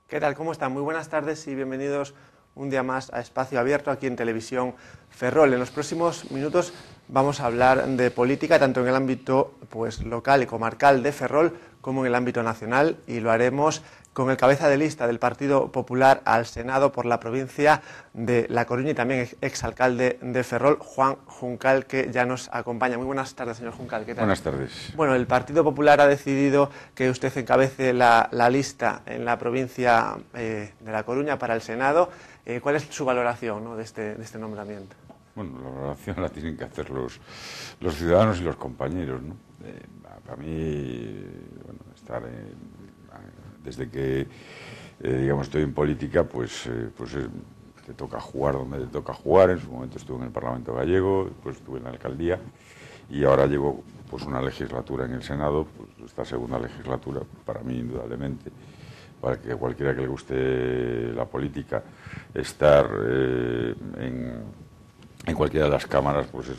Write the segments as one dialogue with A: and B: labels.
A: ¿Qué tal? ¿Cómo están? Muy buenas tardes y bienvenidos un día más a Espacio Abierto aquí en Televisión Ferrol. En los próximos minutos vamos a hablar de política tanto en el ámbito local y comarcal de Ferrol como en el ámbito nacional, y lo haremos con el cabeza de lista del Partido Popular al Senado por la provincia de La Coruña y también exalcalde de Ferrol, Juan Juncal, que ya nos acompaña. Muy buenas tardes, señor Juncal. ¿Qué tal?
B: Buenas tardes.
A: Bueno, el Partido Popular ha decidido que usted encabece la lista en la provincia de La Coruña para el Senado. ¿Cuál es su valoración, ¿no?, de este nombramiento?
B: Bueno, la valoración la tienen que hacer los ciudadanos y los compañeros, ¿no? Para mí, bueno, desde que digamos estoy en política, te toca jugar donde te toca jugar. En su momento estuve en el Parlamento Gallego, después estuve en la alcaldía y ahora llevo una legislatura en el Senado, esta segunda legislatura, para mí indudablemente, para que cualquiera que le guste la política, estar en cualquiera de las cámaras es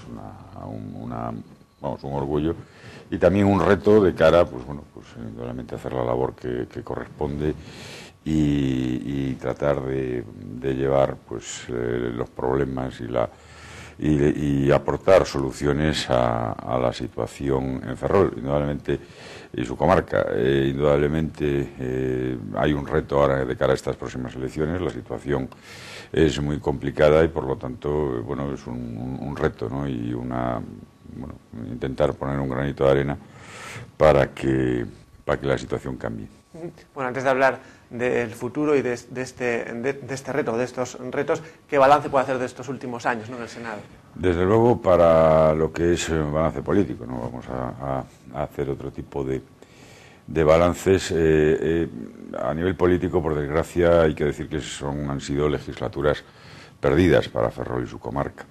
B: un orgullo y también un reto de cara indudablemente hacer la labor que corresponde y tratar de llevar los problemas y aportar soluciones a la situación en Ferrol, indudablemente, y su comarca. Indudablemente hay un reto ahora de cara a estas próximas elecciones. La situación es muy complicada y, por lo tanto, es un reto, ¿no? Y intentar poner un granito de arena para que la situación cambie.
A: Bueno, antes de hablar del futuro y de este reto, de estos retos, ¿qué balance puede hacer de estos últimos años, ¿no?, en el Senado?
B: Desde luego, para lo que es un balance político, no vamos a hacer otro tipo de balances. A nivel político, por desgracia, hay que decir que han sido legislaturas perdidas para Ferrol y su comarca.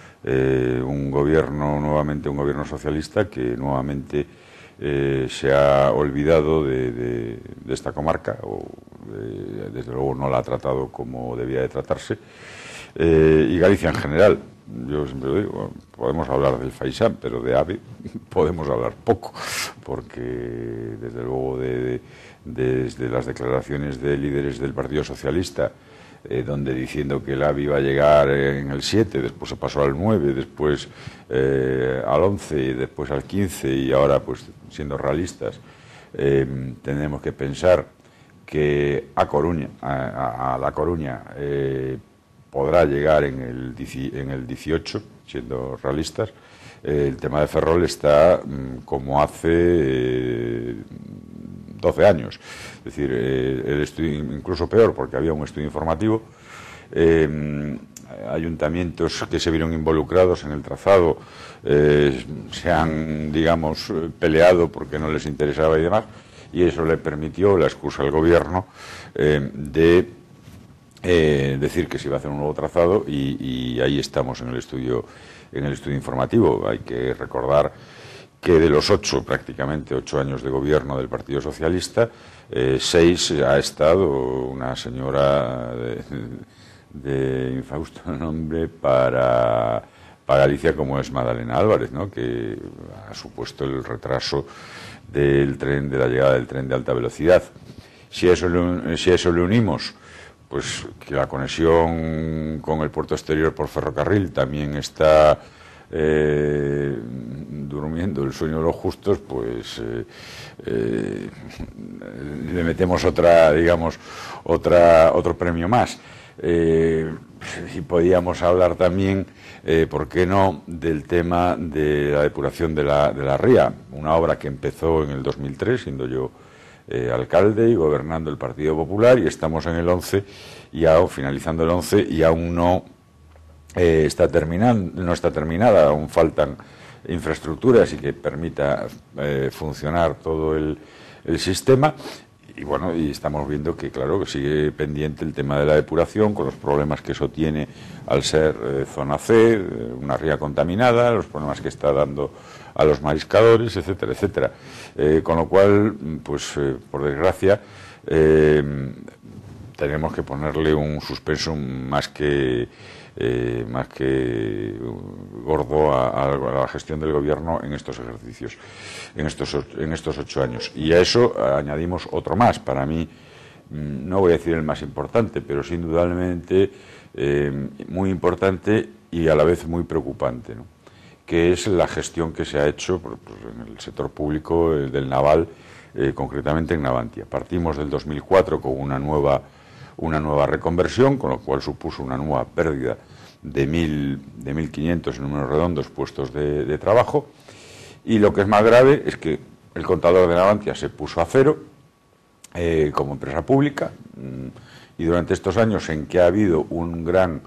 B: Nuevamente un gobierno socialista que nuevamente se ha olvidado de esta comarca, desde luego no la ha tratado como debía de tratarse, y Galicia en general. Yo siempre lo digo, podemos hablar del Faisán, pero de AVE podemos hablar poco, porque desde luego desde las declaraciones de líderes del Partido Socialista, donde diciendo que el AVE iba a llegar en el 7, después se pasó al 9, después al 11, después al 15, y ahora, siendo realistas, tenemos que pensar que a La Coruña podrá llegar en el 18, siendo realistas. El tema de Ferrol está como hace 12 años. Es decir, el estudio, incluso peor, porque había un estudio informativo. Ayuntamientos que se vieron involucrados en el trazado se han, peleado porque no les interesaba y demás, y eso le permitió la excusa al gobierno de decir que se iba a hacer un nuevo trazado, y ahí estamos en el estudio informativo. Hay que recordar que de los prácticamente 8 años de gobierno del Partido Socialista, 6 ha estado una señora de infausto nombre para Galicia, como es Madalena Álvarez, ¿no?, que ha supuesto el retraso de la llegada del tren de alta velocidad. Si a eso le unimos que la conexión con el puerto exterior por ferrocarril también está durmiendo el sueño de los justos, le metemos otro premio más. Y podíamos hablar también, ¿por qué no?, del tema de la depuración de la ría, una obra que empezó en el 2003, siendo yo alcalde y gobernando el Partido Popular, y estamos en el 11, finalizando el 11, y aún no está terminada, aún faltan infraestructuras y que permita funcionar todo el sistema. Y estamos viendo que, claro, que sigue pendiente el tema de la depuración, con los problemas que eso tiene al ser zona C, una ría contaminada, los problemas que está dando a los mariscadores, etcétera, etcétera. Con lo cual, por desgracia, tenemos que ponerle un suspenso más que gordo a la gestión del gobierno en estos ejercicios, en estos 8 años. Y a eso añadimos otro más. Para mí, no voy a decir el más importante, pero sí indudablemente muy importante y a la vez muy preocupante, ¿no? Que es la gestión que se ha hecho pues, en el sector público del naval, concretamente en Navantia. Partimos del 2004 con una nueva reconversión, con lo cual supuso una nueva pérdida de 1.500 en números redondos puestos de trabajo, y lo que es más grave es que el contador de Navantia se puso a cero como empresa pública, y durante estos años en que ha habido una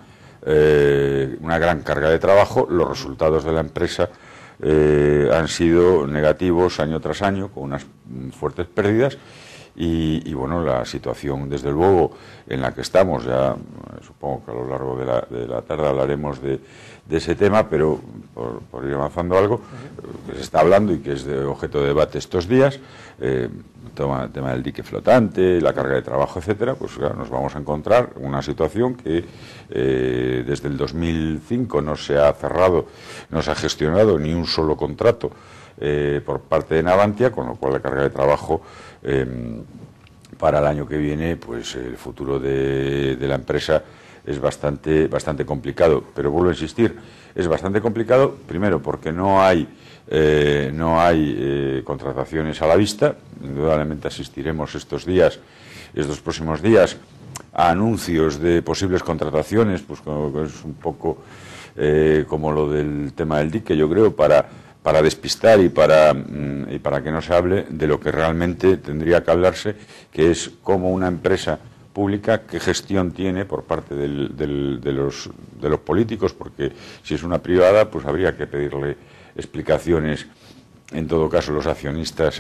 B: gran carga de trabajo, los resultados de la empresa han sido negativos año tras año, con unas fuertes pérdidas. Y bueno, la situación, desde luego, en la que estamos, ya supongo que a lo largo de la tarde hablaremos de ese tema, pero por ir avanzando algo, que se está hablando y que es de objeto de debate estos días, el tema del dique flotante, la carga de trabajo, etcétera, pues claro, nos vamos a encontrar una situación que desde el 2005 no se ha cerrado, no se ha gestionado ni un solo contrato por parte de Navantia, con lo cual la carga de trabajo para el año que viene, pues el futuro de la empresa es bastante complicado. Pero vuelvo a insistir, es bastante complicado, primero porque no hay contrataciones a la vista. Indudablemente asistiremos estos próximos días, a anuncios de posibles contrataciones, pues es un poco como lo del tema del dique, yo creo, para despistar y para que no se hable de lo que realmente tendría que hablarse, que es cómo una empresa pública, qué gestión tiene por parte de los políticos, porque si es una privada, pues habría que pedirle explicaciones, en todo caso, los accionistas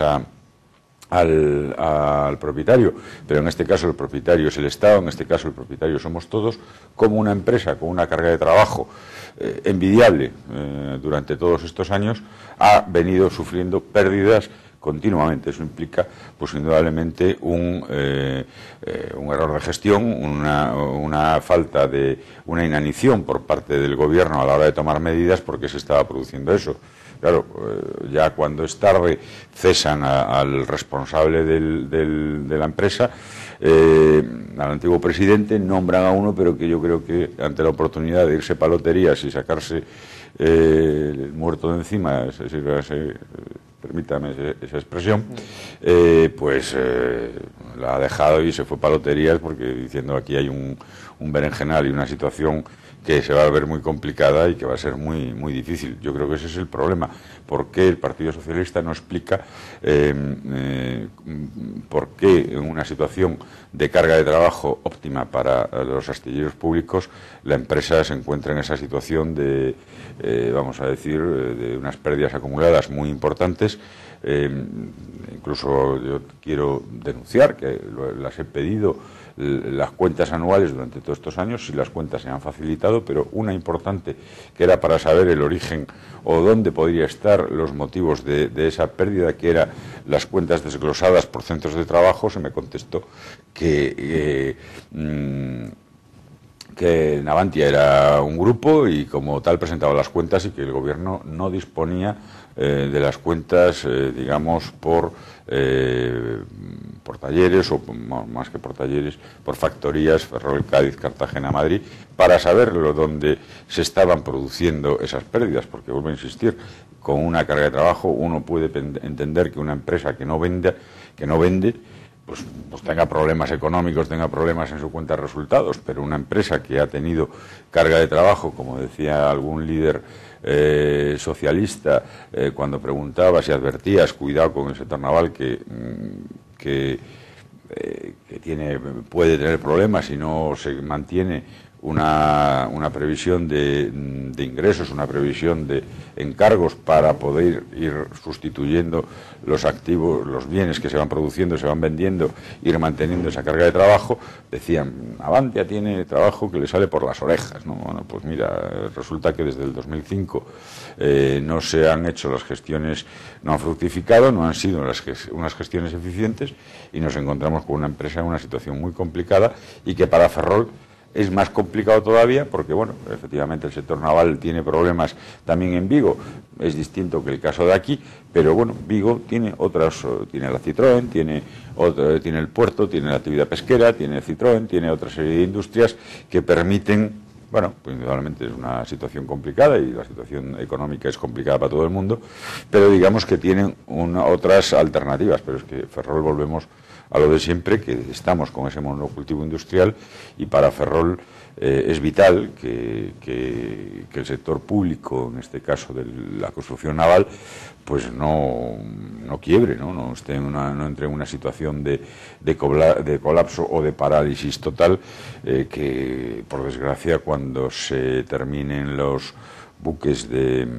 B: al propietario, pero en este caso el propietario es el Estado, en este caso el propietario somos todos, como una empresa con una carga de trabajo envidiable durante todos estos años ha venido sufriendo pérdidas continuamente. Eso implica, pues indudablemente, un error de gestión, una falta de una inanición por parte del gobierno a la hora de tomar medidas, porque se estaba produciendo eso. Claro, ya cuando es tarde cesan al responsable de la empresa, al antiguo presidente, nombran a uno, pero que yo creo que ante la oportunidad de irse para loterías y sacarse el muerto de encima, permítame esa expresión, pues la ha dejado y se fue para loterías, porque diciendo aquí hay un berenjenal y una situación que se va a ver muy complicada y que va a ser muy difícil. Yo creo que ese es el problema. ¿Por qué el Partido Socialista no explica por qué en una situación de carga de trabajo óptima para los astilleros públicos la empresa se encuentra en esa situación de, vamos a decir, de unas pérdidas acumuladas muy importantes? Incluso yo quiero denunciar que las he pedido, las cuentas anuales durante todos estos años, y las cuentas se han facilitado, pero una importante, que era para saber el origen o dónde podría estar los motivos de esa pérdida, que era las cuentas desglosadas por centros de trabajo, se me contestó que Navantia era un grupo y como tal presentaba las cuentas, y que el gobierno no disponía de las cuentas, digamos, por talleres, o más que por talleres, por factorías, Ferrol, Cádiz, Cartagena, Madrid, para saber dónde se estaban produciendo esas pérdidas, porque vuelvo a insistir, con una carga de trabajo uno puede entender que una empresa que no vende, pues tenga problemas económicos, tenga problemas en su cuenta de resultados, pero una empresa que ha tenido carga de trabajo, como decía algún líder socialista cuando preguntaba, si advertías, cuidado con el sector naval que puede tener problemas si no se mantiene una previsión de ingresos, una previsión de encargos para poder ir sustituyendo los activos, los bienes que se van produciendo, se van vendiendo, ir manteniendo esa carga de trabajo. Decían, Navantia tiene trabajo que le sale por las orejas, ¿no? Bueno, pues mira, resulta que desde el 2005 no se han hecho las gestiones, no han fructificado, no han sido unas gestiones eficientes, y nos encontramos con una empresa en una situación muy complicada, y que para Ferrol es más complicado todavía porque, bueno, efectivamente el sector naval tiene problemas también en Vigo, es distinto que el caso de aquí, pero bueno, Vigo tiene otras, tiene la Citroën, tiene el puerto, tiene la actividad pesquera, tiene el Citroën, tiene otra serie de industrias que permiten, bueno, pues indudablemente es una situación complicada y la situación económica es complicada para todo el mundo, pero digamos que tienen otras alternativas, pero es que Ferrol volvemos a lo de siempre, que estamos con ese monocultivo industrial y para Ferrol es vital que el sector público, en este caso de la construcción naval, pues no quiebre, no entre en una situación de colapso o de parálisis total, que por desgracia cuando se terminen los buques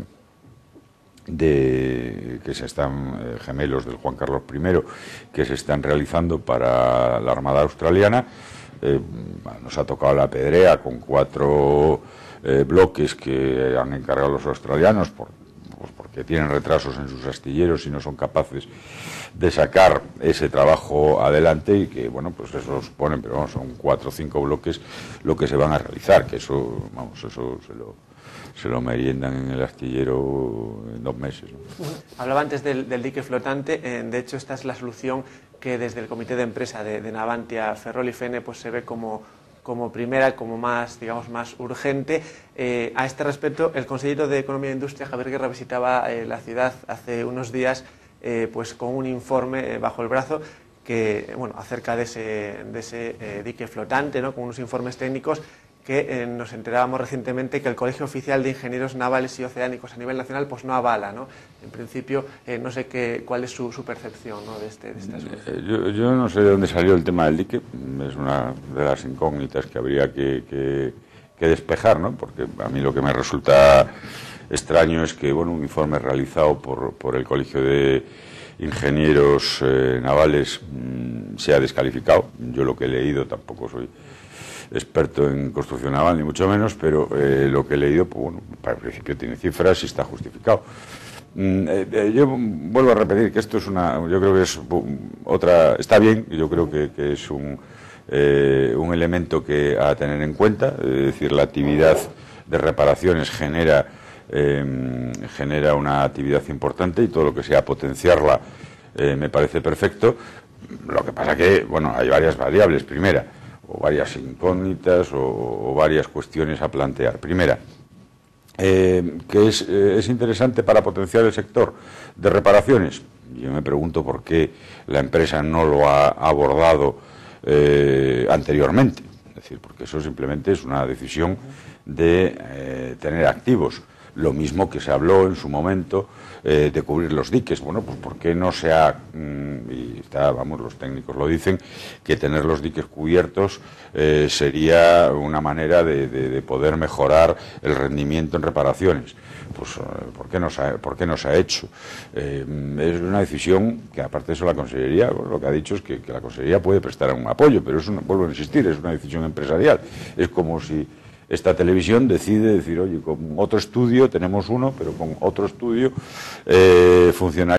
B: que se están gemelos del Juan Carlos I que se están realizando para la Armada Australiana, nos ha tocado la pedrea con 4 bloques que han encargado los australianos porque tienen retrasos en sus astilleros y no son capaces de sacar ese trabajo adelante y que, bueno, pues eso los ponen, pero vamos, son 4 o 5 bloques lo que se van a realizar, que eso, vamos, eso se lo meriendan en el astillero en 2 meses, ¿no?
A: Hablaba antes del dique flotante, de hecho esta es la solución que desde el comité de empresa de Navantia, Ferrol y Fene pues se ve como primera, como más, digamos, más urgente. A este respecto, el consejero de Economía e Industria, Javier Guerra, visitaba la ciudad hace unos días pues con un informe bajo el brazo que, bueno, acerca de ese dique flotante, ¿no?, con unos informes técnicos que nos enterábamos recientemente que el Colegio Oficial de Ingenieros Navales y Oceánicos a nivel nacional pues no avala, ¿no? En principio, no sé cuál es su percepción, ¿no?, de este asunto.
B: Yo no sé de dónde salió el tema del dique, es una de las incógnitas que habría que despejar, ¿no? Porque a mí lo que me resulta extraño es que, bueno, un informe realizado por el Colegio de Ingenieros Navales sea descalificado. Yo lo que he leído, tampoco soy experto en construcción naval, ni mucho menos, pero lo que he leído, pues bueno, para el principio tiene cifras y está justificado. Yo vuelvo a repetir que esto es yo creo que es está bien, yo creo que es un elemento que a tener en cuenta, es decir, la actividad de reparaciones genera una actividad importante y todo lo que sea potenciarla me parece perfecto. Lo que pasa que, bueno, hay varias variables. Primera, o varias incógnitas o varias cuestiones a plantear. Primera, que es interesante para potenciar el sector de reparaciones. Yo me pregunto por qué la empresa no lo ha abordado anteriormente. Es decir, porque eso simplemente es una decisión de tener activos. Lo mismo que se habló en su momento de cubrir los diques. Bueno, pues ¿por qué no se ha, y está, vamos, los técnicos lo dicen, que tener los diques cubiertos sería una manera de poder mejorar el rendimiento en reparaciones? Pues ¿por qué no se ha hecho? Es una decisión que, aparte de eso, la Consellería, bueno, lo que ha dicho es que la Consellería puede prestar un apoyo, pero vuelvo a insistir, es una decisión empresarial. Es como si esta televisión decide decir, oye, con otro estudio, tenemos uno, pero con otro estudio funcionaría